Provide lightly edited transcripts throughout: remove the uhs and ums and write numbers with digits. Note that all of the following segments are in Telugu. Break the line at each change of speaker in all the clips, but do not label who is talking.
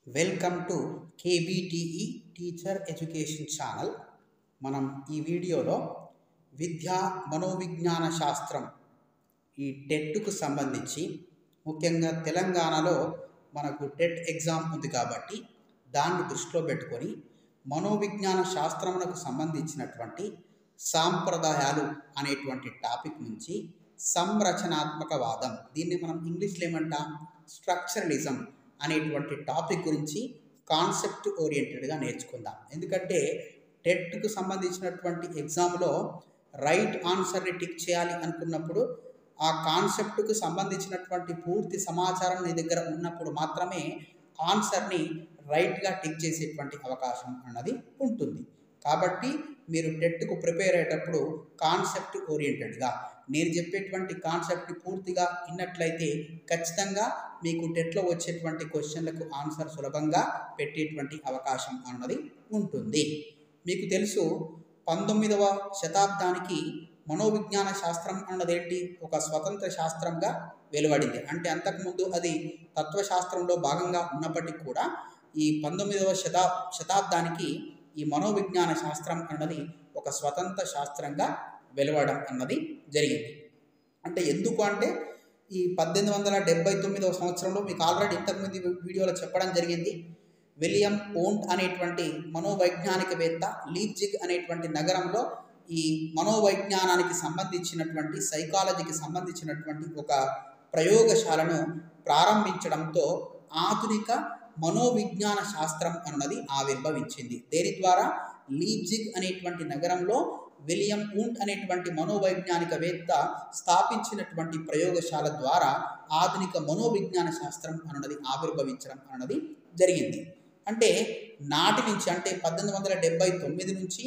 Welcome to KBTE teacher education channel. మనం ఈ వీడియోలో విద్యా మనోవిజ్ఞాన శాస్త్రం ఈ టెట్కు సంబంధించి ముఖ్యంగా తెలంగాణలో మనకు టెట్ ఎగ్జామ్ ఉంది కాబట్టి దాన్ని దృష్టిలో పెట్టుకొని మనోవిజ్ఞాన శాస్త్రమునకు సంబంధించినటువంటి సాంప్రదాయాలు అనేటువంటి టాపిక్ నుంచి సంరచనాత్మక వాదం, దీన్ని మనం ఇంగ్లీష్లో ఏమంటాం, స్ట్రక్చరలిజం అనేటువంటి టాపిక్ గురించి కాన్సెప్ట్ ఓరియంటెడ్గా నేర్చుకుందాం. ఎందుకంటే టెట్కు సంబంధించినటువంటి ఎగ్జామ్లో రైట్ ఆన్సర్ని టిక్ చేయాలి అనుకున్నప్పుడు ఆ కాన్సెప్ట్కు సంబంధించినటువంటి పూర్తి సమాచారం నీ దగ్గర ఉన్నప్పుడు మాత్రమే ఆన్సర్ని రైట్గా టిక్ చేసేటువంటి అవకాశం అన్నది ఉంటుంది. కాబట్టి మీరు టెట్కు ప్రిపేర్ అయ్యేటప్పుడు కాన్సెప్ట్ ఓరియంటెడ్గా నేను చెప్పేటువంటి కాన్సెప్ట్ని పూర్తిగా విన్నట్లయితే ఖచ్చితంగా మీకు టెట్లో వచ్చేటువంటి క్వశ్చన్లకు ఆన్సర్ సులభంగా పెట్టేటువంటి అవకాశం అన్నది ఉంటుంది. మీకు తెలుసు 19వ శతాబ్దానికి మనోవిజ్ఞాన శాస్త్రం అన్నదేంటి, ఒక స్వతంత్ర శాస్త్రంగా వెలువడింది. అంటే అంతకుముందు అది తత్వశాస్త్రంలో భాగంగా ఉన్నప్పటికీ కూడా ఈ 19వ శతాబ్దానికి ఈ మనోవిజ్ఞాన శాస్త్రం అన్నది ఒక స్వతంత్ర శాస్త్రంగా వెలువడడం అన్నది జరిగింది. అంటే ఎందుకు అంటే ఈ 1879వ సంవత్సరంలో మీకు ఆల్రెడీ ఇంతకుముందు వీడియోలో చెప్పడం జరిగింది. విలియం ఓంట్ అనేటువంటి మనోవైజ్ఞానికవేత్త లీప్జిగ్ అనేటువంటి నగరంలో ఈ మనోవైజ్ఞానానికి సంబంధించినటువంటి సైకాలజీకి సంబంధించినటువంటి ఒక ప్రయోగశాలను ప్రారంభించడంతో ఆధునిక మనోవిజ్ఞాన శాస్త్రం అన్నది ఆవిర్భవించింది. దేని ద్వారా? లీప్జిగ్ అనేటువంటి నగరంలో విలియం ఓంట్ అనేటువంటి మనోవైజ్ఞానికవేత్త స్థాపించినటువంటి ప్రయోగశాల ద్వారా ఆధునిక మనోవిజ్ఞాన శాస్త్రం అన్నది ఆవిర్భవించడం అన్నది జరిగింది. అంటే నాటి నుంచి, అంటే 1879 నుంచి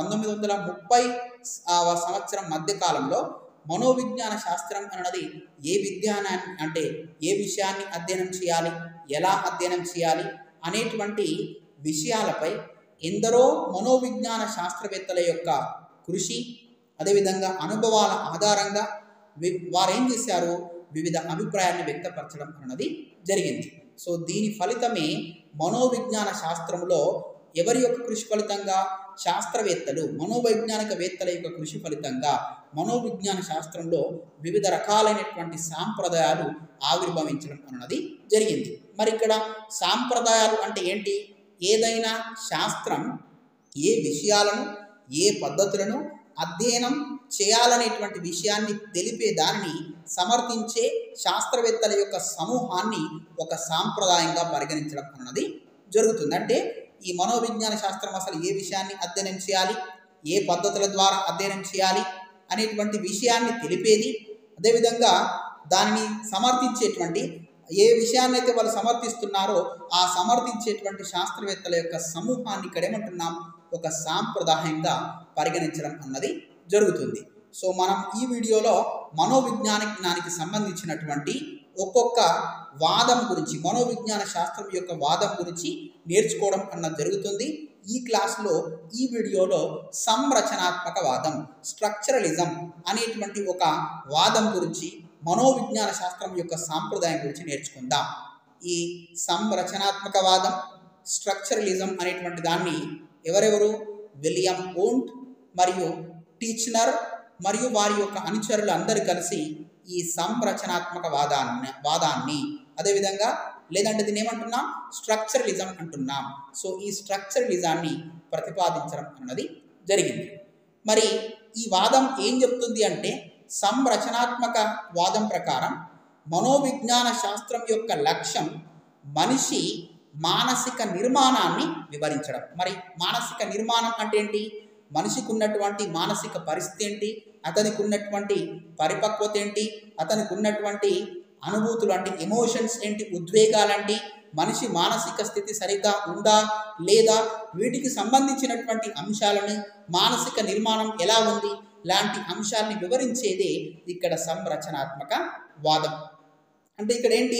1930 సంవత్సరం మధ్యకాలంలో మనోవిజ్ఞాన శాస్త్రం అన్నది ఏ విజ్ఞానాన్ని, అంటే ఏ విషయాన్ని అధ్యయనం చేయాలి, ఎలా అధ్యయనం చేయాలి అనేటువంటి విషయాలపై ఎందరో మనోవిజ్ఞాన శాస్త్రవేత్తల యొక్క కృషి, అదేవిధంగా అనుభవాల ఆధారంగా వారు ఏం చేశారు, వివిధ అభిప్రాయాన్ని వ్యక్తపరచడం అన్నది జరిగింది. సో దీని ఫలితమే మనోవిజ్ఞాన శాస్త్రంలో ఎవరి యొక్క కృషి ఫలితంగా, శాస్త్రవేత్తలు మనోవైజ్ఞానికవేత్తల యొక్క కృషి ఫలితంగా మనోవిజ్ఞాన శాస్త్రంలో వివిధ రకాలైనటువంటి సాంప్రదాయాలు ఆవిర్భవించడం అన్నది జరిగింది. మరి ఇక్కడ సాంప్రదాయాలు అంటే ఏంటి? ఏదైనా శాస్త్రం ఏ విషయాలను, ఏ పద్ధతులను అధ్యయనం చేయాలనేటువంటి విషయాన్ని తెలిపే దానిని సమర్థించే శాస్త్రవేత్తల యొక్క సమూహాన్ని ఒక సాంప్రదాయంగా పరిగణించడం అన్నది జరుగుతుంది. అంటే ఈ మనోవిజ్ఞాన శాస్త్రం అసలు ఏ విషయాన్ని అధ్యయనం చేయాలి, ఏ పద్ధతుల ద్వారా అధ్యయనం చేయాలి అనేటువంటి విషయాన్ని తెలిపేది, అదేవిధంగా దానిని సమర్థించేటువంటి, ఏ విషయాన్ని అయితే వాళ్ళు సమర్థిస్తున్నారో ఆ సమర్థించేటువంటి శాస్త్రవేత్తల యొక్క సమూహాన్ని ఇక్కడ ఏమంటున్నాం, ఒక సాంప్రదాయంగా పరిగణించడం అన్నది జరుగుతుంది. సో మనం ఈ వీడియోలో మనోవిజ్ఞానానికి సంబంధించినటువంటి ఒక్కొక్క వాదం గురించి, మనోవిజ్ఞాన శాస్త్రం యొక్క వాదం గురించి నేర్చుకోవడం అన్నది జరుగుతుంది. ఈ క్లాస్లో, ఈ వీడియోలో సంరచనాత్మక వాదం, స్ట్రక్చరలిజం అనేటువంటి ఒక వాదం గురించి, మనోవిజ్ఞాన శాస్త్రం యొక్క సాంప్రదాయం గురించి నేర్చుకుందాం. ఈ సంరచనాత్మక వాదం, స్ట్రక్చరలిజం అనేటువంటి దాన్ని ఎవరెవరు, విలియం ఓంట్ మరియు టీచనర్ మరియు వారి యొక్క అనుచరులు అందరూ కలిసి ఈ సంరచనాత్మక వాదాన్ని అదేవిధంగా, లేదంటే దీన్ని ఏమంటున్నాం, స్ట్రక్చరలిజం అంటున్నాం. సో ఈ స్ట్రక్చరలిజాన్ని ప్రతిపాదించడం అన్నది జరిగింది. మరి ఈ వాదం ఏం చెప్తుంది అంటే, సంరచనాత్మక వాదం ప్రకారం మనోవిజ్ఞాన శాస్త్రం యొక్క లక్ష్యం మనిషి మానసిక నిర్మాణాన్ని వివరించడం. మరి మానసిక నిర్మాణం అంటే ఏంటి? మనిషికి ఉన్నటువంటి మానసిక పరిస్థితి ఏంటి, అతనికి ఉన్నటువంటి పరిపక్వత ఏంటి, అతనికి ఉన్నటువంటి అనుభూతులు అంటే ఎమోషన్స్ ఏంటి, ఉద్వేగాలంటి, మనిషి మానసిక స్థితి సరిగ్గా ఉందా లేదా, వీటికి సంబంధించినటువంటి అంశాలను, మానసిక నిర్మాణం ఎలా ఉంది లాంటి అంశాలని వివరించేదే ఇక్కడ సంరచనాత్మక వాదం. అంటే ఇక్కడ ఏంటి,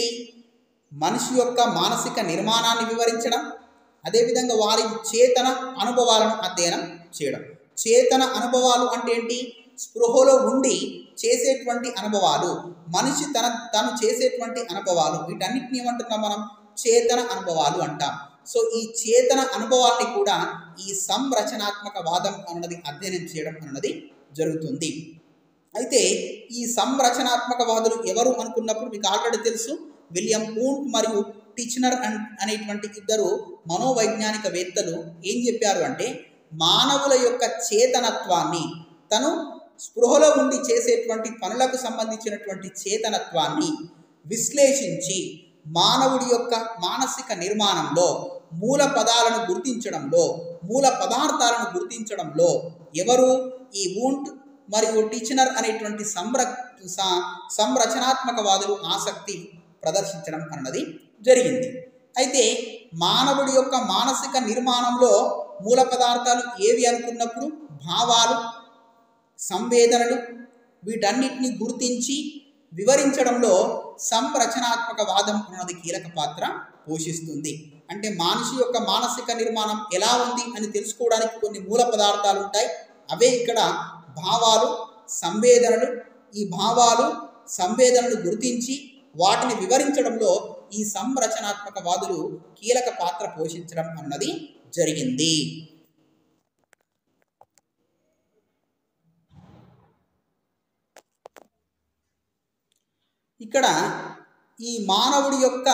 మనిషి యొక్క మానసిక నిర్మాణాన్ని వివరించడం, అదేవిధంగా వారి చేతన అనుభవాలను అధ్యయనం చేయడం. చేతన అనుభవాలు అంటే ఏంటి? స్పృహలో ఉండి చేసేటువంటి అనుభవాలు, మనిషి తను చేసేటువంటి అనుభవాలు, వీటన్నిటిని ఏమంటున్నాం మనం, చేతన అనుభవాలు అంటాం. సో ఈ చేతన అనుభవాన్ని కూడా ఈ సంరచనాత్మక వాదం అన్నది అధ్యయనం చేయడం అన్నది జరుగుతుంది. అయితే ఈ సంరచనాత్మక వాదులు ఎవరు అనుకున్నప్పుడు మీకు ఆల్రెడీ తెలుసు, విలియం వూంట్ మరియు టిచ్నర్ అనేటువంటి ఇద్దరు మనోవైజ్ఞానికవేత్తలు ఏం చెప్పారు అంటే, మానవుల యొక్క చేతనత్వాన్ని, తను స్పృహలో ఉండి చేసేటువంటి పనులకు సంబంధించినటువంటి చేతనత్వాన్ని విశ్లేషించి మానవుడి యొక్క మానసిక నిర్మాణంలో మూల పదాలను గుర్తించడంలో, మూల పదార్థాలను గుర్తించడంలో ఎవరు ఈ వూంట్ మరియు టిచ్నర్ అనేటువంటి సంరచనాత్మకవాదులు ఆసక్తి ప్రదర్శించడం అన్నది జరిగింది. అయితే మానవుడి యొక్క మానసిక నిర్మాణంలో మూల పదార్థాలు ఏవి అనుకున్నప్పుడు భావాలు, సంవేదనలు, వీటన్నిటిని గుర్తించి వివరించడంలో సంరచనాత్మక వాదం అన్నది కీలక పాత్ర పోషిస్తుంది. అంటే మనిషి యొక్క మానసిక నిర్మాణం ఎలా ఉంది అని తెలుసుకోవడానికి కొన్ని మూల పదార్థాలు ఉంటాయి. అవే ఇక్కడ భావాలు, సంవేదనలు. ఈ భావాలు, సంవేదనలు గుర్తించి వాటిని వివరించడంలో ఈ సంరచనాత్మక వాదులు కీలక పాత్ర పోషించడం అన్నది జరిగింది. ఇక్కడ ఈ మానవుడి యొక్క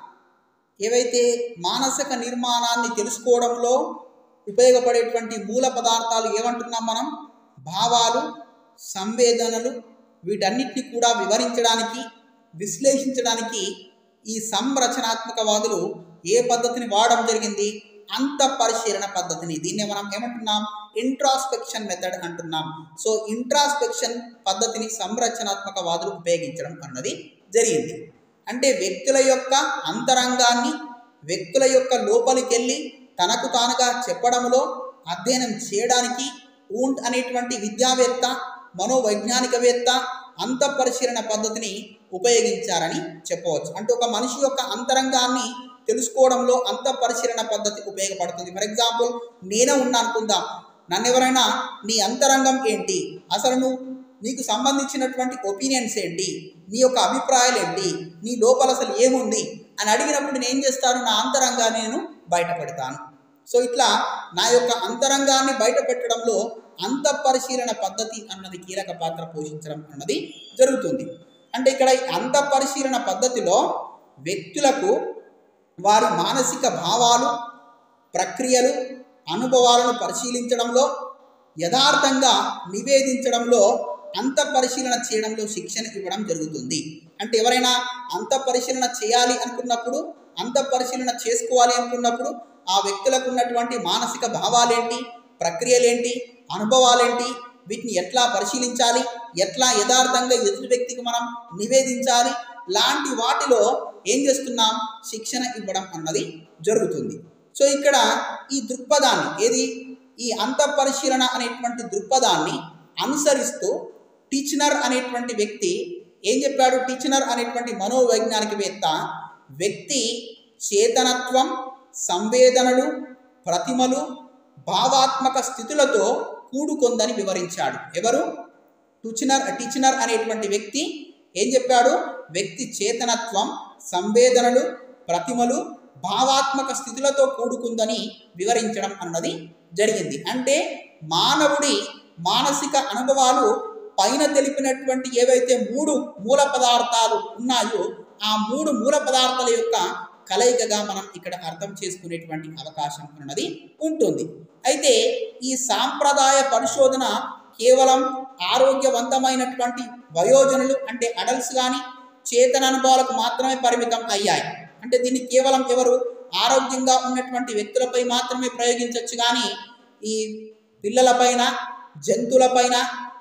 ఏవైతే మానసిక నిర్మాణాన్ని తెలుసుకోవడంలో ఉపయోగపడేటువంటి మూల పదార్థాలు ఏమంటున్నాం మనం, భావాలు, సంవేదనలు, వీటన్నిటిని కూడా వివరించడానికి, విశ్లేషించడానికి ఈ సంరచనాత్మకవాదులు ఏ పద్ధతిని వాడడం జరిగింది, అంతఃపరిశీలన పద్ధతిని. దీన్నే మనం ఏమంటున్నాం, ఇంట్రాస్పెక్షన్ మెథడ్ అంటున్నాం. సో ఇంట్రాస్పెక్షన్ పద్ధతిని సంరచనాత్మకవాదులు ఉపయోగించడం అన్నది జరిగింది. అంటే వ్యక్తుల యొక్క అంతరంగాన్ని, వ్యక్తుల యొక్క లోపలికెళ్ళి తనకు తానుగా చెప్పడంలో అధ్యయనం చేయడానికి వూంట్ అనేటువంటి విద్యావేత్త, మనోవైజ్ఞానికవేత్త అంతఃపరిశీలన పద్ధతిని ఉపయోగించారని చెప్పవచ్చు. అంటే ఒక మనిషి యొక్క అంతరంగాన్ని తెలుసుకోవడంలో అంతఃపరిశీలన పద్ధతి ఉపయోగపడుతుంది. ఫర్ ఎగ్జాంపుల్, నేనే ఉన్నా అనుకుందాం, నన్ను ఎవరైనా నీ అంతరంగం ఏంటి, అసలు నీకు సంబంధించినటువంటి ఒపీనియన్స్ ఏంటి, నీ యొక్క అభిప్రాయాలు ఏంటి, నీ లోపల అసలు ఏముంది అని అడిగినప్పుడు నేను ఏం చేస్తాను, నా అంతరంగాన్ని నేను బయట పెడతాను. సో ఇట్లా నా యొక్క అంతరంగాన్ని బయట పెట్టడంలో అంతఃపరిశీలన పద్ధతి అన్నది కీలక పాత్ర పోషించడం అన్నది జరుగుతుంది. అంటే ఇక్కడ ఈ అంతఃపరిశీలన పద్ధతిలో వ్యక్తులకు వారి మానసిక భావాలు, ప్రక్రియలు, అనుభవాలను పరిశీలించడంలో, యథార్థంగా నివేదించడంలో, అంతఃపరిశీలన చేయడంలో శిక్షణ ఇవ్వడం జరుగుతుంది. అంటే ఎవరైనా అంతఃపరిశీలన చేయాలి అనుకున్నప్పుడు, అంతఃపరిశీలన చేసుకోవాలి అనుకున్నప్పుడు ఆ వ్యక్తులకు ఉన్నటువంటి మానసిక భావాలేంటి, ప్రక్రియలేంటి, అనుభవాలేంటి, వీటిని ఎట్లా పరిశీలించాలి, ఎట్లా యథార్థంగా ఎదుటి వ్యక్తికి మనం నివేదించాలి, లాంటి వాటిలో ఏం చేస్తున్నాం, శిక్షణ ఇవ్వడం అన్నది జరుగుతుంది. సో ఇక్కడ ఈ దృక్పథాన్ని, ఏది ఈ అంతఃపరిశీలన అనేటువంటి దృక్పథాన్ని అనుసరిస్తూ టిచ్నర్ అనేటువంటి వ్యక్తి ఏం చెప్పాడు, టిచ్నర్ అనేటువంటి మనోవైజ్ఞానికవేత్త వ్యక్తి చేతనత్వం, సంవేదనలు, ప్రతిమలు, భావాత్మక స్థితులతో కూడుకొందని వివరించాడు. ఎవరు, టిచ్నర్ అనేటువంటి వ్యక్తి ఏం చెప్పాడు, వ్యక్తి చేతనత్వం, సంవేదనలు, ప్రతిమలు, భావాత్మక స్థితులతో కూడుకుందని వివరించడం అన్నది జరిగింది. అంటే మానవుడి మానసిక అనుభవాలు పైన తెలిపినటువంటి ఏవైతే 3 మూల పదార్థాలు ఉన్నాయో ఆ 3 మూల పదార్థాల యొక్క కలయికగా మనం ఇక్కడ అర్థం చేసుకునేటువంటి అవకాశం అన్నది ఉంటుంది. అయితే ఈ సాంప్రదాయ పరిశోధన కేవలం ఆరోగ్యవంతమైనటువంటి వయోజనులు అంటే అడల్ట్స్ కానీ చేతన అనుభవాలకు మాత్రమే పరిమితం అయ్యాయి. అంటే దీన్ని కేవలం ఎవరు, ఆరోగ్యంగా ఉన్నటువంటి వ్యక్తులపై మాత్రమే ప్రయోగించవచ్చు, కానీ ఈ పిల్లలపైన, జంతువులపైన,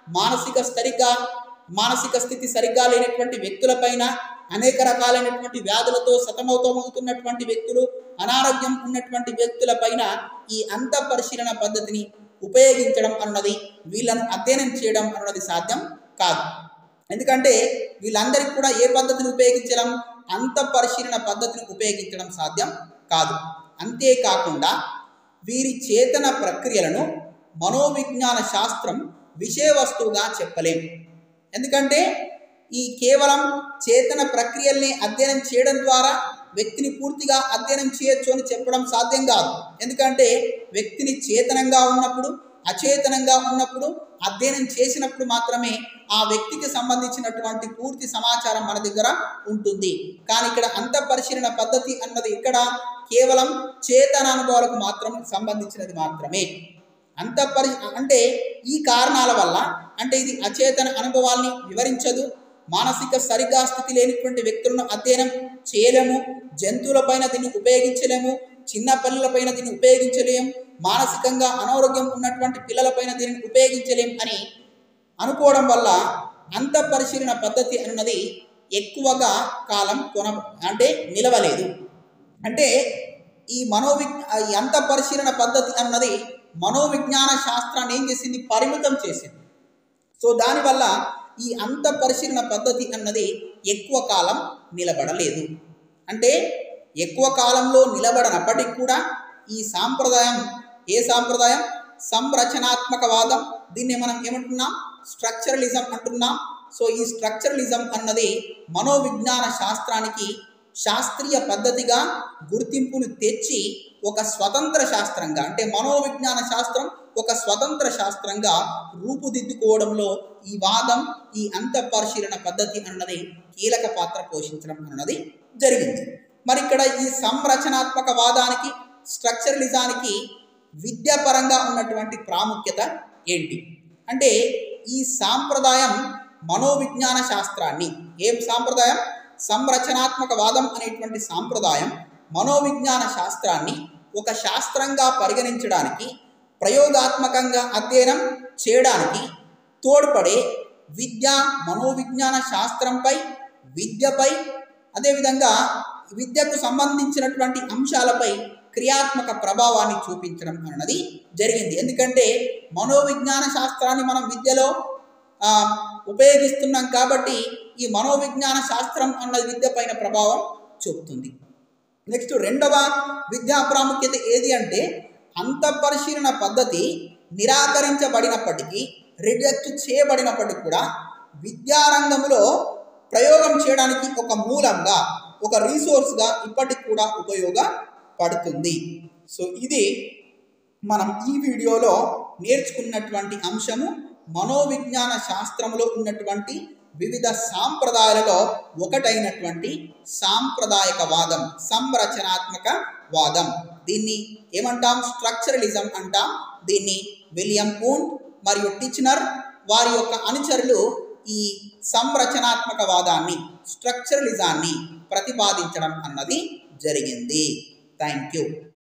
మానసిక స్థితి సరిగ్గా లేనటువంటి వ్యక్తులపైన, అనేక రకాలైనటువంటి వ్యాధులతో సతమతమవుతున్నటువంటి వ్యక్తులు, అనారోగ్యం ఉన్నటువంటి వ్యక్తులపైన ఈ అంతఃపరిశీలన పద్ధతిని ఉపయోగించడం అన్నది, వీళ్ళను అధ్యయనం చేయడం అన్నది సాధ్యం కాదు. ఎందుకంటే వీళ్ళందరికీ కూడా ఏ పద్ధతిని ఉపయోగించడం, అంతఃపరిశీలన పద్ధతిని ఉపయోగించడం సాధ్యం కాదు. అంతేకాకుండా వీరి చేతన ప్రక్రియలను మనోవిజ్ఞాన శాస్త్రం విషయ వస్తువుగా చెప్పలేం. ఎందుకంటే ఈ కేవలం చేతన ప్రక్రియల్ని అధ్యయనం చేయడం ద్వారా వ్యక్తిని పూర్తిగా అధ్యయనం చేయొచ్చు అని చెప్పడం సాధ్యం కాదు. ఎందుకంటే వ్యక్తిని చేతనంగా ఉన్నప్పుడు, అచేతనంగా ఉన్నప్పుడు, అధ్యయనం చేసినప్పుడు మాత్రమే ఆ వ్యక్తికి సంబంధించినటువంటి పూర్తి సమాచారం మన దగ్గర ఉంటుంది. కానీ ఇక్కడ అంతఃపరిశీలన పద్ధతి అన్నది ఇక్కడ కేవలం చేతన అనుభవాలకు మాత్రం సంబంధించినది మాత్రమే. అంటే ఈ కారణాల వల్ల, అంటే ఇది అచేతన అనుభవాల్ని వివరించదు, మానసిక సరిగా స్థితి లేనిటువంటి వ్యక్తులను అధ్యయనం చేయలేము, జంతువులపైన దీన్ని ఉపయోగించలేము, చిన్న పిల్లలపైన దీన్ని ఉపయోగించలేము, మానసికంగా అనారోగ్యం ఉన్నటువంటి పిల్లలపైన దీనిని ఉపయోగించలేం అని అనుకోవడం వల్ల అంతఃపరిశీలన పద్ధతి అన్నది ఎక్కువగా కాలం నిలవలేదు. అంటే ఈ అంతఃపరిశీలన పద్ధతి అన్నది మనోవిజ్ఞాన శాస్త్రాన్ని ఏం చేసింది? పరిమితం చేసింది. సో దానివల్ల ఈ అంతఃపరిశీలన పద్ధతి అన్నది ఎక్కువ కాలం నిలబడలేదు. అంటే ఎక్కువ కాలంలో నిలబడనప్పటికీ కూడా ఈ సాంప్రదాయం, ఏ సాంప్రదాయం? సంరచనాత్మకవాదం. దీన్ని మనం ఏమంటున్నాం? స్ట్రక్చరలిజం అంటున్నాం. సో ఈ స్ట్రక్చరలిజం అన్నది మనోవిజ్ఞాన శాస్త్రానికి శాస్త్రీయ పద్ధతిగా గుర్తింపును తెచ్చి ఒక స్వతంత్ర శాస్త్రంగా, అంటే మనోవిజ్ఞాన శాస్త్రం ఒక స్వతంత్ర శాస్త్రంగా రూపుదిద్దుకోవడంలో ఈ వాదం, ఈ అంతఃపరిశీలన పద్ధతి అన్నది కీలక పాత్ర పోషించడం అన్నది జరిగింది. మరి ఇక్కడ ఈ సంరచనాత్మక వాదానికి, స్ట్రక్చరలిజానికి విద్యాపరంగా ఉన్నటువంటి ప్రాముఖ్యత ఏంటి అంటే, ఈ సాంప్రదాయం మనోవిజ్ఞాన శాస్త్రాన్ని, ఏం సాంప్రదాయం? సంరచనాత్మక వాదం అనేటువంటి సాంప్రదాయం మనోవిజ్ఞాన శాస్త్రాన్ని ఒక శాస్త్రంగా పరిగణించడానికి, ప్రయోగాత్మకంగా అధ్యయనం చేయడానికి తోడ్పడే విద్యా మనోవిజ్ఞాన శాస్త్రంపై, విద్యపై, అదేవిధంగా విద్యకు సంబంధించినటువంటి అంశాలపై క్రియాత్మక ప్రభావాన్ని చూపించడం అన్నది జరిగింది. ఎందుకంటే మనోవిజ్ఞాన శాస్త్రాన్ని మనం విద్యలో ఉపయోగిస్తున్నాం కాబట్టి ఈ మనోవిజ్ఞాన శాస్త్రం అన్నది విద్య పైన ప్రభావం చూపుతుంది. నెక్స్ట్ రెండవ విద్యా ప్రాముఖ్యత ఏది అంటే, అంతఃపరిశీలన పద్ధతి నిరాకరించబడినప్పటికీ, రిజెక్ట్ చేయబడినప్పటికీ కూడా విద్యారంగంలో ప్రయోగం చేయడానికి ఒక మూలంగా, ఒక రీసోర్స్గా ఇప్పటికి కూడా ఉపయోగపడుతుంది. సో ఇది మనం ఈ వీడియోలో నేర్చుకున్నటువంటి అంశము. మనోవిజ్ఞాన శాస్త్రంలో ఉన్నటువంటి వివిధ సాంప్రదాయాలలో ఒకటైనటువంటి సాంప్రదాయక వాదం, సంరచనాత్మక వాదం. దీన్ని ఏమంటాం? స్ట్రక్చరలిజం అంటాం. దీన్ని విలియం వూండ్ మరియు టిచ్నర్ వారి యొక్క అనుచరులు ఈ సంరచనాత్మక వాదాన్ని, స్ట్రక్చరలిజాన్ని ప్రతిపాదించడం అన్నది జరిగింది. Thank you.